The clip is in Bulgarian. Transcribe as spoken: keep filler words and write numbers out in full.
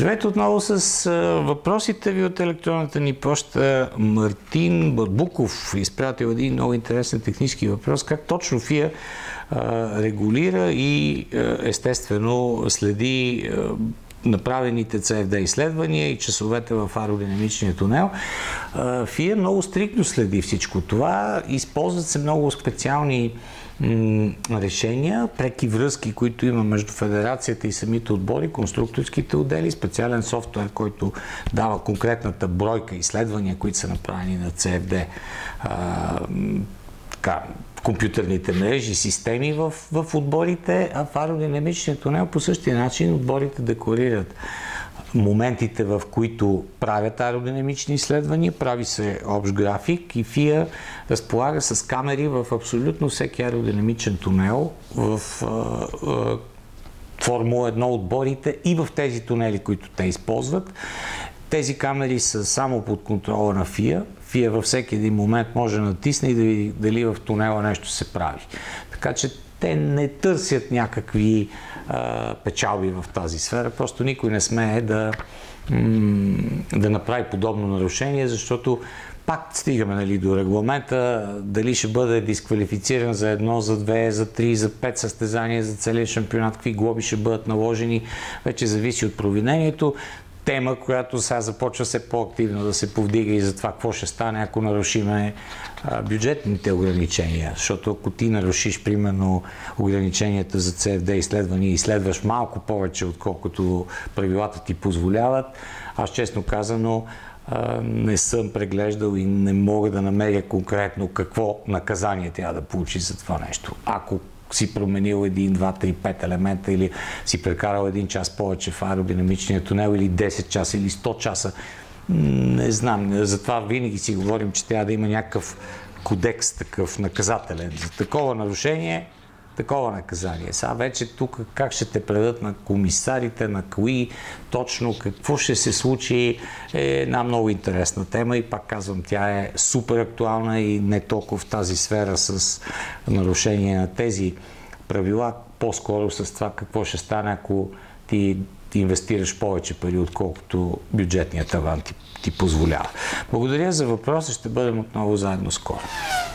Здравейте отново с въпросите ви от електронната ни поща. Мартин Барбуков изпратил един много интересен технически въпрос. Как точно ФИА регулира и естествено следи направените Си Еф Ди изследвания и часовете в аеродинамичния тунел. ФИА много стриктно следи всичко това. Използват се много специални решения, преки връзки, които има между федерацията и самите отбори, конструкторските отдели, специален софтуер, който дава конкретната бройка изследвания, които са направени на Си Еф Ди, а, така, компютърните мрежи, системи в, в отборите, а в аеродинамичния тунел по същия начин отборите декларират моментите, в които правят аеродинамични изследвания, прави се общ график и ФИА разполага с камери в абсолютно всеки аеродинамичен тунел в а, а, Формула едно отборите и в тези тунели, които те използват. Тези камери са само под контрола на ФИА. ФИА във всеки един момент може да натисне и да види дали в тунела нещо се прави. Така че те не търсят някакви а, печалби в тази сфера. Просто никой не смее да, да направи подобно нарушение, защото пак стигаме, нали, до регламента, дали ще бъде дисквалифициран за едно, за две, за три, за пет състезания, за целия шампионат, какви глоби ще бъдат наложени, вече зависи от провинението. Тема, която сега започва все по-активно да се повдига и за това какво ще стане, ако нарушиме бюджетните ограничения. Защото ако ти нарушиш, примерно, ограниченията за Си Еф Ди изследвания и изследваш малко повече, отколкото правилата ти позволяват, аз честно казано не съм преглеждал и не мога да намеря конкретно какво наказание трябва да получи за това нещо. Ако си променил един, два, три, пет елемента или си прекарал един час повече в аеродинамичния тунел или десет часа или сто часа, не знам. Затова винаги си говорим, че трябва да има някакъв кодекс, такъв наказателен. За такова нарушение, такова наказание. Сега вече тук как ще те предат на комисарите, на кои точно, какво ще се случи, е една много интересна тема и пак казвам, тя е супер актуална и не толкова в тази сфера с нарушение на тези правила, по-скоро с това какво ще стане, ако ти инвестираш повече пари, отколкото бюджетният таван ти, ти позволява. Благодаря за въпроса, ще бъдем отново заедно скоро.